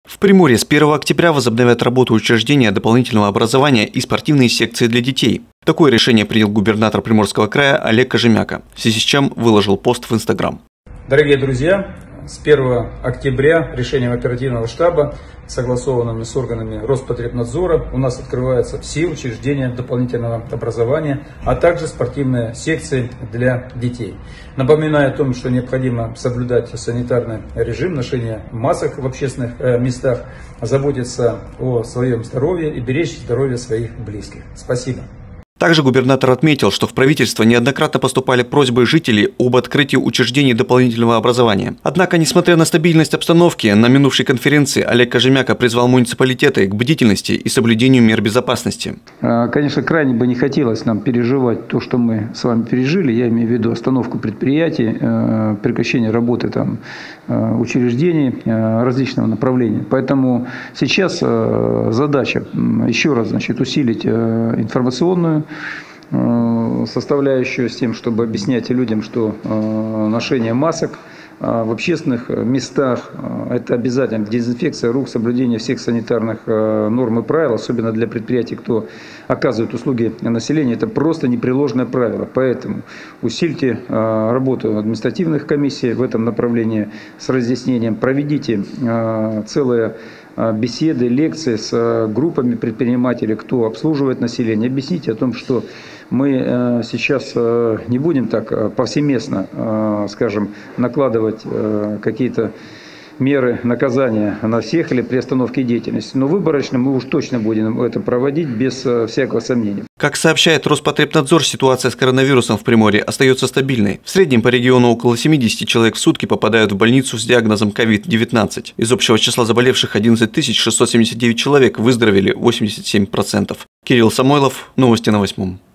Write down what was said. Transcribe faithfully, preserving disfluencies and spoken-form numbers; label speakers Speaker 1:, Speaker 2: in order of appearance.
Speaker 1: В Приморье с первого октября возобновят работу учреждения дополнительного образования и спортивные секции для детей. Такое решение принял губернатор Приморского края Олег Кожемяка, в связи с чем выложил пост в Инстаграм.
Speaker 2: Дорогие друзья, с первого октября решением оперативного штаба, согласованными с органами Роспотребнадзора, у нас открываются все учреждения дополнительного образования, а также спортивные секции для детей. Напоминаю о том, что необходимо соблюдать санитарный режим, ношение масок в общественных местах, заботиться о своем здоровье и беречь здоровье своих близких. Спасибо.
Speaker 1: Также губернатор отметил, что в правительство неоднократно поступали просьбы жителей об открытии учреждений дополнительного образования. Однако, несмотря на стабильность обстановки, на минувшей конференции Олег Кожемяка призвал муниципалитеты к бдительности и соблюдению мер безопасности.
Speaker 3: Конечно, крайне бы не хотелось нам переживать то, что мы с вами пережили. Я имею в виду остановку предприятий, прекращение работы там, учреждений различного направления. Поэтому сейчас задача еще раз значит, усилить информационную составляющую с тем, чтобы объяснять людям, что ношение масок в общественных местах – это обязательно дезинфекция рук, соблюдение всех санитарных норм и правил, особенно для предприятий, кто оказывает услуги населению, это просто непреложное правило. Поэтому усильте работу административных комиссий в этом направлении с разъяснением, проведите целые беседы, лекции с группами предпринимателей, кто обслуживает население. Объясните о том, что мы сейчас не будем так повсеместно, скажем, накладывать какие-то меры наказания на всех или при остановке деятельности. Но выборочно мы уж точно будем это проводить без всякого сомнения.
Speaker 1: Как сообщает Роспотребнадзор, ситуация с коронавирусом в Приморье остается стабильной. В среднем по региону около семидесяти человек в сутки попадают в больницу с диагнозом ковид девятнадцать. Из общего числа заболевших одиннадцать тысяч шестьсот семьдесят девять человек выздоровели восемьдесят семь процентов. Кирилл Самойлов, новости на восьмом.